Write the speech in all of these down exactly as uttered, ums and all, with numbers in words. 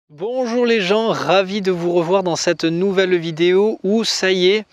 Bonjour les gens, ravi de vous revoir dans cette nouvelle vidéo où ça y est,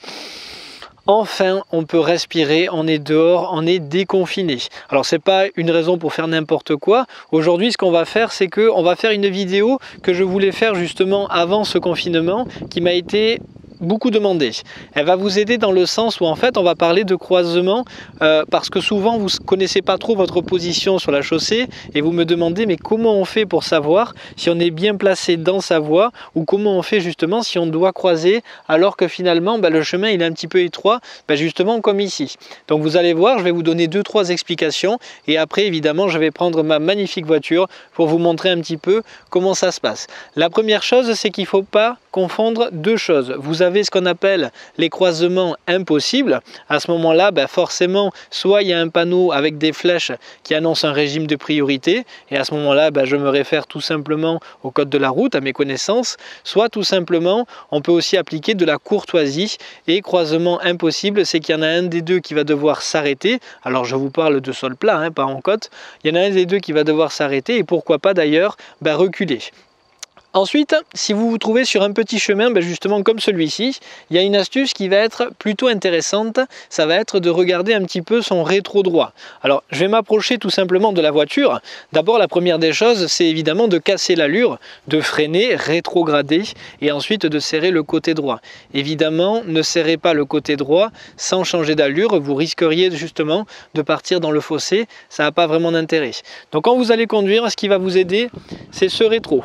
enfin on peut respirer, on est dehors, on est déconfiné. Alors c'est pas une raison pour faire n'importe quoi. Aujourd'hui ce qu'on va faire c'est que on va faire une vidéo que je voulais faire justement avant ce confinement qui m'a été beaucoup demandé. Elle va vous aider dans le sens où en fait on va parler de croisement euh, parce que souvent vous connaissez pas trop votre position sur la chaussée et vous me demandez mais comment on fait pour savoir si on est bien placé dans sa voie ou comment on fait justement si on doit croiser alors que finalement bah, le chemin il est un petit peu étroit, bah, justement comme ici. Donc vous allez voir, je vais vous donner deux trois explications et après évidemment je vais prendre ma magnifique voiture pour vous montrer un petit peu comment ça se passe. La première chose c'est qu'il ne faut pas confondre deux choses. Vous avez ce qu'on appelle les croisements impossibles. À ce moment-là, ben forcément, soit il y a un panneau avec des flèches qui annonce un régime de priorité, et à ce moment-là, ben, je me réfère tout simplement au code de la route, à mes connaissances, soit tout simplement, on peut aussi appliquer de la courtoisie, et croisement impossible, c'est qu'il y en a un des deux qui va devoir s'arrêter. Alors je vous parle de sol plat, hein, pas en côte. Il y en a un des deux qui va devoir s'arrêter, et pourquoi pas d'ailleurs ben, reculer. Ensuite, si vous vous trouvez sur un petit chemin, ben justement comme celui-ci, il y a une astuce qui va être plutôt intéressante, ça va être de regarder un petit peu son rétro droit. Alors, je vais m'approcher tout simplement de la voiture. D'abord, la première des choses, c'est évidemment de casser l'allure, de freiner, rétrograder et ensuite de serrer le côté droit. Évidemment, ne serrez pas le côté droit sans changer d'allure, vous risqueriez justement de partir dans le fossé, ça n'a pas vraiment d'intérêt. Donc quand vous allez conduire, ce qui va vous aider, c'est ce rétro.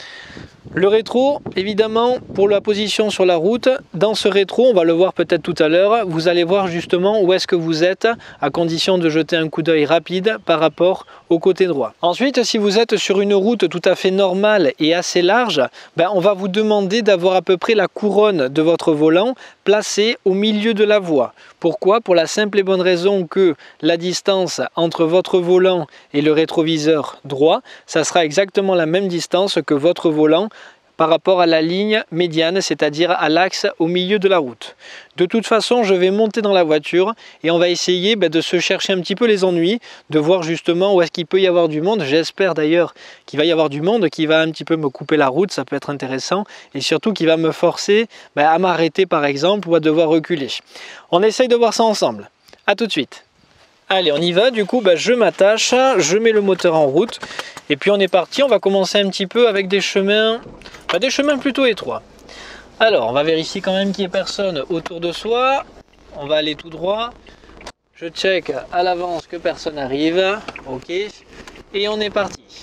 Le rétro, évidemment, pour la position sur la route, dans ce rétro, on va le voir peut-être tout à l'heure, vous allez voir justement où est-ce que vous êtes, à condition de jeter un coup d'œil rapide par rapport au côté droit. Ensuite, si vous êtes sur une route tout à fait normale et assez large, ben, on va vous demander d'avoir à peu près la couronne de votre volant placée au milieu de la voie. Pourquoi? Pour la simple et bonne raison que la distance entre votre volant et le rétroviseur droit, ça sera exactement la même distance que votre volant par rapport à la ligne médiane, c'est-à-dire à l'axe au milieu de la route. De toute façon, je vais monter dans la voiture et on va essayer ben, de se chercher un petit peu les ennuis, de voir justement où est-ce qu'il peut y avoir du monde. J'espère d'ailleurs qu'il va y avoir du monde qui va un petit peu me couper la route, ça peut être intéressant, et surtout qui va me forcer ben, à m'arrêter par exemple ou à devoir reculer. On essaye de voir ça ensemble. À tout de suite. Allez, on y va, du coup, bah, je m'attache, je mets le moteur en route, et puis on est parti, on va commencer un petit peu avec des chemins, bah, des chemins plutôt étroits. Alors, on va vérifier quand même qu'il n'y ait personne autour de soi, on va aller tout droit, je check à l'avance que personne n'arrive, ok, et on est parti.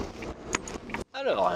Alors,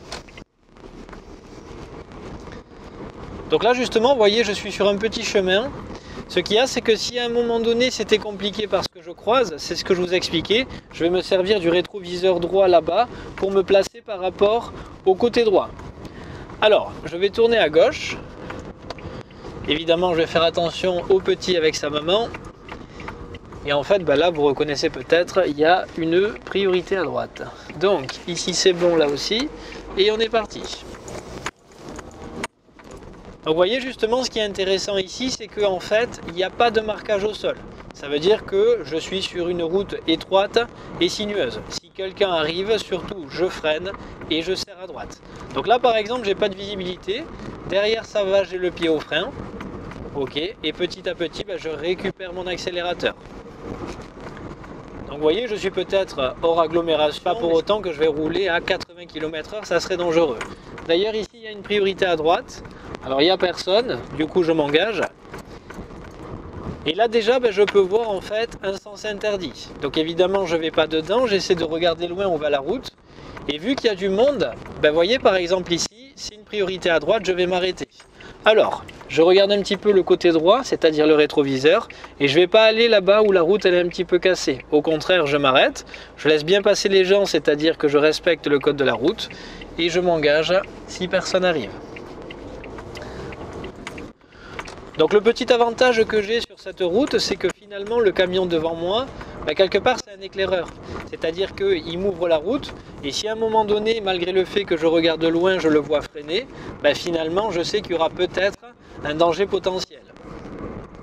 donc là justement, vous voyez, je suis sur un petit chemin. Ce qu'il y a, c'est que si à un moment donné c'était compliqué parce que je croise, c'est ce que je vous ai expliqué, je vais me servir du rétroviseur droit là-bas pour me placer par rapport au côté droit. Alors, je vais tourner à gauche. Évidemment, je vais faire attention au petit avec sa maman. Et en fait, bah là, vous reconnaissez peut-être, il y a une priorité à droite. Donc, ici c'est bon là aussi, et on est parti. Donc vous voyez justement ce qui est intéressant ici, c'est qu'en fait il n'y a pas de marquage au sol. Ça veut dire que je suis sur une route étroite et sinueuse. Si quelqu'un arrive, surtout je freine et je serre à droite. Donc là par exemple j'ai pas de visibilité. Derrière ça va, j'ai le pied au frein. Ok, et petit à petit bah, je récupère mon accélérateur. Donc vous voyez, je suis peut-être hors agglomération, pas pour autant que je vais rouler à quatre-vingts kilomètres heure, ça serait dangereux. D'ailleurs ici il y a une priorité à droite. Alors il n'y a personne, du coup je m'engage. Et là déjà ben, je peux voir en fait un sens interdit. Donc évidemment je ne vais pas dedans, j'essaie de regarder loin où va la route. Et vu qu'il y a du monde, ben, vous voyez par exemple ici, c'est une priorité à droite, je vais m'arrêter. Alors, je regarde un petit peu le côté droit, c'est-à-dire le rétroviseur, et je ne vais pas aller là-bas où la route elle est un petit peu cassée. Au contraire, je m'arrête, je laisse bien passer les gens, c'est-à-dire que je respecte le code de la route, et je m'engage si personne n'arrive. Donc le petit avantage que j'ai sur cette route, c'est que finalement le camion devant moi, bah, quelque part c'est un éclaireur. C'est-à-dire qu'il m'ouvre la route et si à un moment donné, malgré le fait que je regarde de loin, je le vois freiner, bah, finalement je sais qu'il y aura peut-être un danger potentiel.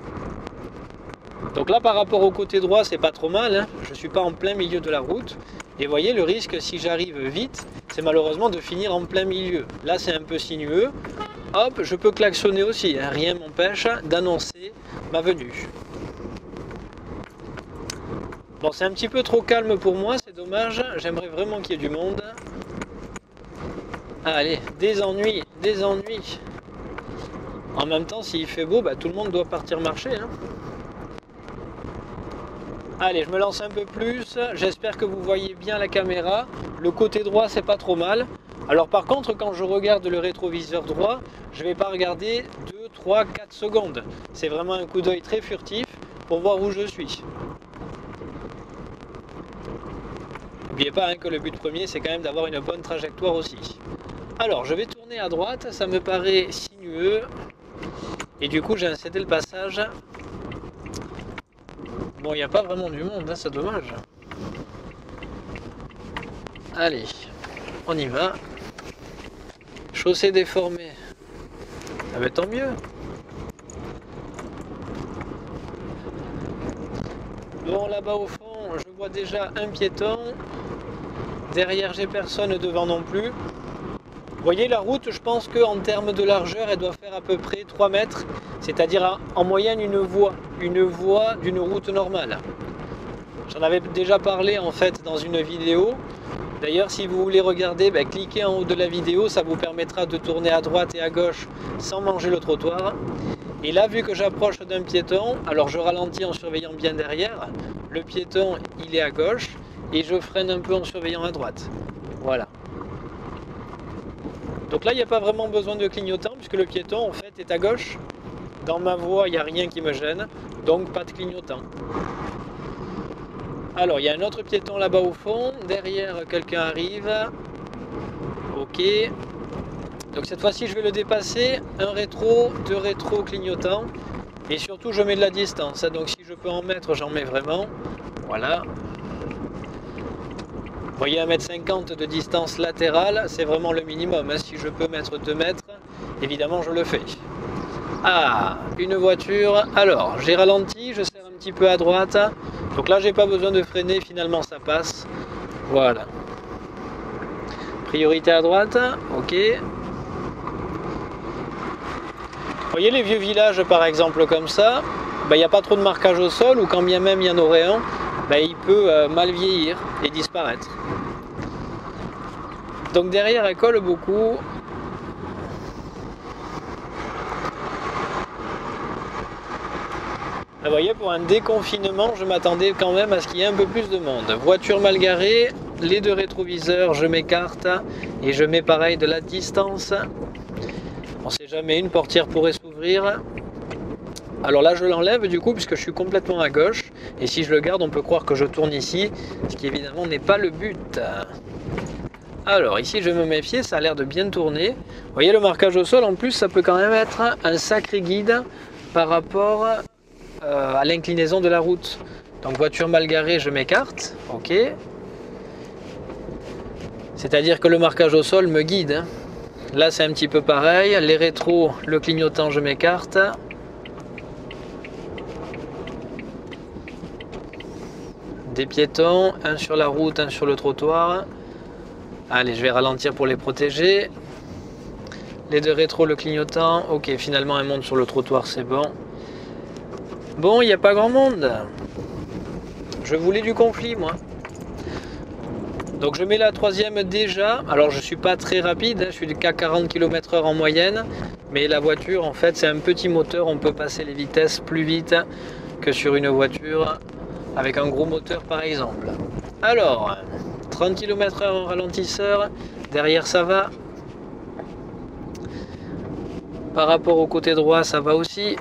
Donc là par rapport au côté droit, c'est pas trop mal, hein. Je ne suis pas en plein milieu de la route. Et vous voyez, le risque, si j'arrive vite, c'est malheureusement de finir en plein milieu. Là, c'est un peu sinueux. Hop, je peux klaxonner aussi, hein. Rien ne m'empêche d'annoncer ma venue. Bon, c'est un petit peu trop calme pour moi, c'est dommage. J'aimerais vraiment qu'il y ait du monde. Allez, des ennuis, des ennuis. En même temps, s'il fait beau, bah, tout le monde doit partir marcher, hein. Allez, je me lance un peu plus. J'espère que vous voyez bien la caméra. Le côté droit, c'est pas trop mal. Alors par contre, quand je regarde le rétroviseur droit, je vais pas regarder deux, trois, quatre secondes. C'est vraiment un coup d'œil très furtif pour voir où je suis. N'oubliez pas hein, que le but premier, c'est quand même d'avoir une bonne trajectoire aussi. Alors, je vais tourner à droite, ça me paraît sinueux. Et du coup, j'ai incédé le passage. Bon, il n'y a pas vraiment du monde, hein, c'est dommage. Allez, on y va. Chaussée déformée. Ah ben tant mieux. Bon, là-bas au fond, je vois déjà un piéton. Derrière, j'ai personne, devant non plus. Vous voyez la route, je pense qu'en termes de largeur, elle doit faire à peu près trois mètres, c'est-à-dire en moyenne une voie, une voie d'une route normale. J'en avais déjà parlé en fait dans une vidéo. D'ailleurs, si vous voulez regarder, ben, cliquez en haut de la vidéo, ça vous permettra de tourner à droite et à gauche sans manger le trottoir. Et là, vu que j'approche d'un piéton, alors je ralentis en surveillant bien derrière. Le piéton, il est à gauche et je freine un peu en surveillant à droite. Voilà. Donc là, il n'y a pas vraiment besoin de clignotant puisque le piéton en fait est à gauche. Dans ma voie, il n'y a rien qui me gêne, donc pas de clignotant. Alors, il y a un autre piéton là-bas au fond. Derrière, quelqu'un arrive. Ok. Donc cette fois-ci, je vais le dépasser. Un rétro, deux rétro clignotants. Et surtout, je mets de la distance. Donc si je peux en mettre, j'en mets vraiment. Voilà. Vous voyez, un mètre cinquante de distance latérale, c'est vraiment le minimum. Si je peux mettre deux mètres, évidemment, je le fais. Ah, une voiture. Alors, j'ai ralenti, je serre un petit peu à droite. Donc là, j'ai pas besoin de freiner, finalement, ça passe. Voilà. Priorité à droite, ok. Vous voyez les vieux villages, par exemple, comme ça, il n'y a pas trop de marquage au sol, ou quand bien même il y en aurait un, ben, il peut euh, mal vieillir et disparaître. Donc derrière, elle colle beaucoup. Vous voyez, pour un déconfinement, je m'attendais quand même à ce qu'il y ait un peu plus de monde. Voiture mal garée, les deux rétroviseurs, je m'écarte et je mets pareil de la distance. On ne sait jamais, une portière pourrait s'ouvrir. Alors là, je l'enlève du coup, puisque je suis complètement à gauche. Et si je le garde, on peut croire que je tourne ici, ce qui évidemment n'est pas le but. Alors ici, je vais me méfier, ça a l'air de bien tourner. Vous voyez le marquage au sol, en plus, ça peut quand même être un sacré guide par rapport euh, à l'inclinaison de la route. Donc voiture mal garée, je m'écarte, ok. C'est-à-dire que le marquage au sol me guide. Hein. Là, c'est un petit peu pareil. Les rétros, le clignotant, je m'écarte. Des piétons, un sur la route, un sur le trottoir. Allez, je vais ralentir pour les protéger. Les deux rétros, le clignotant. Ok, finalement, un monde sur le trottoir, c'est bon. Bon, il n'y a pas grand monde. Je voulais du conflit, moi. Donc je mets la troisième déjà. Alors je ne suis pas très rapide, je suis qu'à quarante kilomètres heure en moyenne. Mais la voiture, en fait, c'est un petit moteur. On peut passer les vitesses plus vite que sur une voiture avec un gros moteur, par exemple. Alors, trente kilomètres heure en ralentisseur. Derrière, ça va. Par rapport au côté droit, ça va aussi.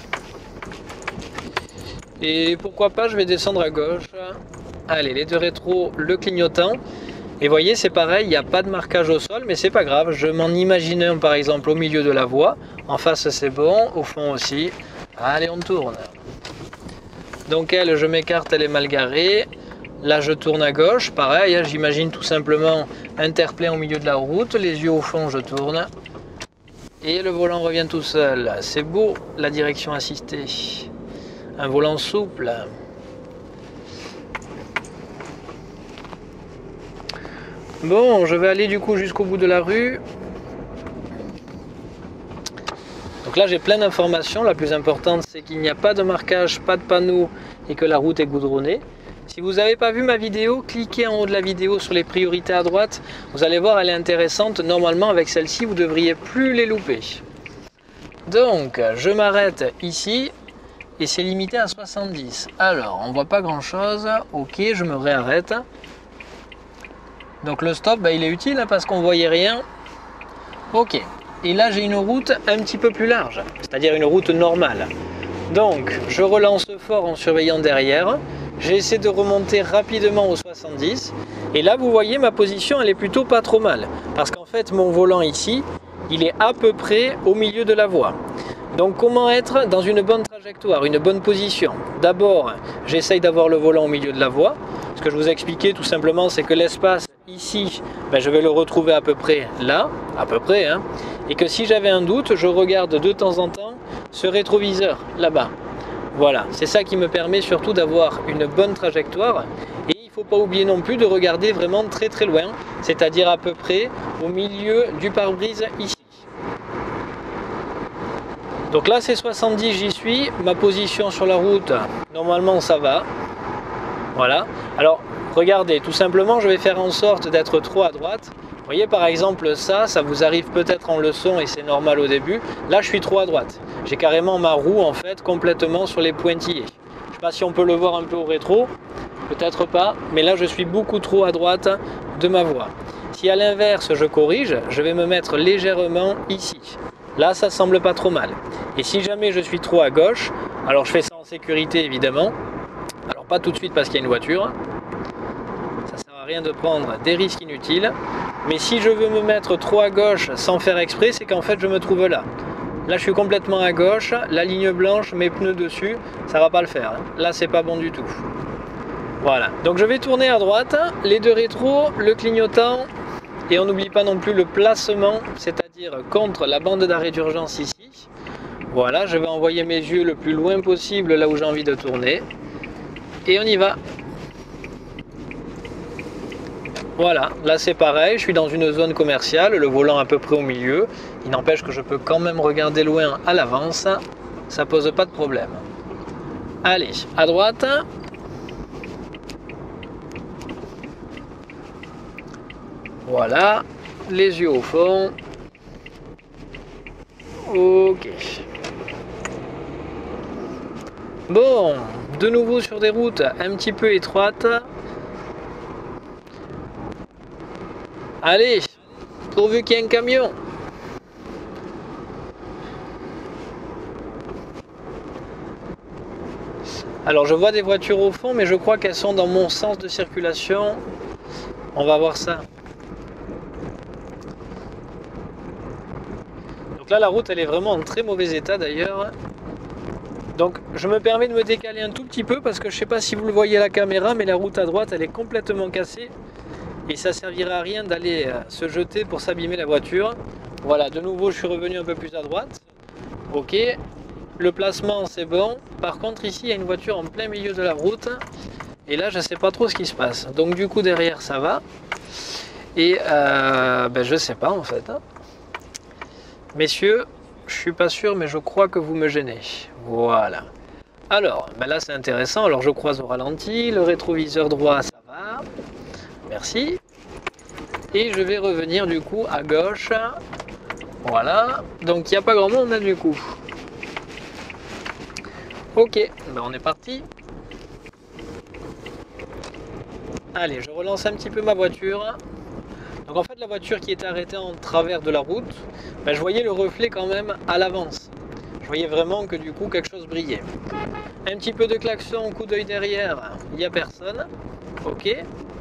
Et pourquoi pas, je vais descendre à gauche. Allez, les deux rétros, le clignotant. Et voyez, c'est pareil, il n'y a pas de marquage au sol, mais c'est pas grave. Je m'en imagine un, par exemple, au milieu de la voie. En face, c'est bon. Au fond aussi. Allez, on tourne. Donc elle, je m'écarte, elle est mal garée. Là, je tourne à gauche. Pareil, hein, j'imagine tout simplement interpellé au milieu de la route. Les yeux au fond, je tourne. Et le volant revient tout seul. C'est beau, la direction assistée. Un volant souple. Bon, je vais aller du coup jusqu'au bout de la rue. Donc là j'ai plein d'informations. La plus importante c'est qu'il n'y a pas de marquage, pas de panneau et que la route est goudronnée. Si vous n'avez pas vu ma vidéo, cliquez en haut de la vidéo sur les priorités à droite. Vous allez voir, elle est intéressante. Normalement avec celle-ci vous ne devriez plus les louper. Donc je m'arrête ici et c'est limité à soixante-dix. Alors on voit pas grand chose. Ok, je me réarrête. Donc le stop bah, il est utile hein, parce qu'on voyait rien. Ok. Et là j'ai une route un petit peu plus large, c'est-à-dire une route normale. Donc je relance fort en surveillant derrière, j'essaie de remonter rapidement au soixante-dix, et là vous voyez ma position elle est plutôt pas trop mal, parce qu'en fait mon volant ici, il est à peu près au milieu de la voie. Donc comment être dans une bonne trajectoire, une bonne position? D'abord j'essaye d'avoir le volant au milieu de la voie. Ce que je vous ai expliqué tout simplement c'est que l'espace ici, ben, je vais le retrouver à peu près là, à peu près, hein, et que si j'avais un doute, je regarde de temps en temps ce rétroviseur là-bas. Voilà, c'est ça qui me permet surtout d'avoir une bonne trajectoire. Et il ne faut pas oublier non plus de regarder vraiment très très loin, c'est-à-dire à peu près au milieu du pare-brise ici. Donc là c'est soixante-dix, j'y suis, ma position sur la route, normalement ça va. Voilà, alors regardez, tout simplement je vais faire en sorte d'être trop à droite. Vous voyez par exemple ça, ça vous arrive peut-être en leçon et c'est normal au début. Là je suis trop à droite, j'ai carrément ma roue en fait complètement sur les pointillés. Je ne sais pas si on peut le voir un peu au rétro, peut-être pas, mais là je suis beaucoup trop à droite de ma voie. Si à l'inverse je corrige, je vais me mettre légèrement ici. Là ça semble pas trop mal. Et si jamais je suis trop à gauche, alors je fais ça en sécurité évidemment. Alors pas tout de suite parce qu'il y a une voiture, ça sert à rien de prendre des risques inutiles, mais si je veux me mettre trop à gauche sans faire exprès, c'est qu'en fait je me trouve là. Là je suis complètement à gauche, la ligne blanche, mes pneus dessus, ça va pas le faire, là c'est pas bon du tout. Voilà, donc je vais tourner à droite, les deux rétros, le clignotant, et on n'oublie pas non plus le placement, c'est-à-dire contre la bande d'arrêt d'urgence ici. Voilà, je vais envoyer mes yeux le plus loin possible là où j'ai envie de tourner. Et on y va. Voilà, là c'est pareil, je suis dans une zone commerciale, le volant à peu près au milieu. Il n'empêche que je peux quand même regarder loin à l'avance, ça pose pas de problème. Allez, à droite. Voilà, les yeux au fond. Ok. Bon, de nouveau sur des routes un petit peu étroites. Allez, pourvu qu'il y ait un camion. Alors je vois des voitures au fond, mais je crois qu'elles sont dans mon sens de circulation. On va voir ça. Donc là la route elle est vraiment en très mauvais état d'ailleurs. Donc je me permets de me décaler un tout petit peu parce que je ne sais pas si vous le voyez à la caméra, mais la route à droite elle est complètement cassée et ça servira à rien d'aller se jeter pour s'abîmer la voiture. Voilà, de nouveau je suis revenu un peu plus à droite. Ok, le placement c'est bon. Par contre ici il y a une voiture en plein milieu de la route et là je ne sais pas trop ce qui se passe. Donc du coup derrière ça va et euh, ben, je sais pas en fait. Messieurs, je suis pas sûr mais je crois que vous me gênez. Voilà. Alors, ben là c'est intéressant. Alors je croise au ralenti, le rétroviseur droit ça va. Merci. Et je vais revenir du coup à gauche. Voilà. Donc il n'y a pas grand monde là du coup. Ok, ben on est parti. Allez, je relance un petit peu ma voiture. Donc en fait la voiture qui était arrêtée en travers de la route, ben, je voyais le reflet quand même à l'avance. Je voyais vraiment que du coup quelque chose brillait. Un petit peu de klaxon, coup d'œil derrière, il n'y a personne. Ok.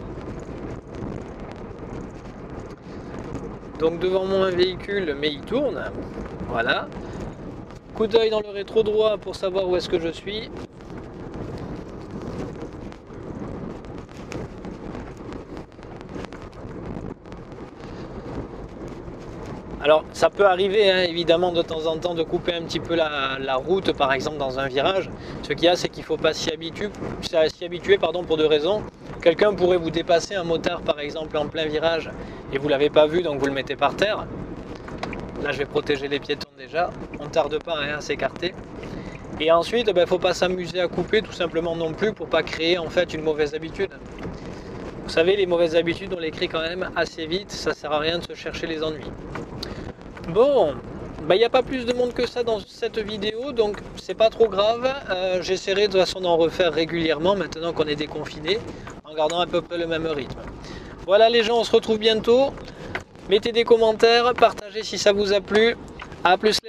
Donc devant moi un véhicule, mais il tourne. Voilà. Coup d'œil dans le rétro droit pour savoir où est-ce que je suis. Alors ça peut arriver hein, évidemment de temps en temps de couper un petit peu la, la route par exemple dans un virage. Ce qu'il y a c'est qu'il ne faut pas s'y habituer, s'y habituer pardon, pour deux raisons. Quelqu'un pourrait vous dépasser, un motard par exemple en plein virage, et vous ne l'avez pas vu, donc vous le mettez par terre. Là je vais protéger les piétons déjà, on ne tarde pas hein, à s'écarter. Et ensuite, il ben, ne faut pas s'amuser à couper tout simplement non plus pour ne pas créer en fait une mauvaise habitude. Vous savez, les mauvaises habitudes on les crée quand même assez vite, ça ne sert à rien de se chercher les ennuis. Bon, il n'y a pas plus de monde que ça dans cette vidéo, donc c'est pas trop grave. Euh, J'essaierai de toute façon d'en refaire régulièrement maintenant qu'on est déconfiné, en gardant à peu près le même rythme. Voilà les gens, on se retrouve bientôt. Mettez des commentaires, partagez si ça vous a plu. A plus.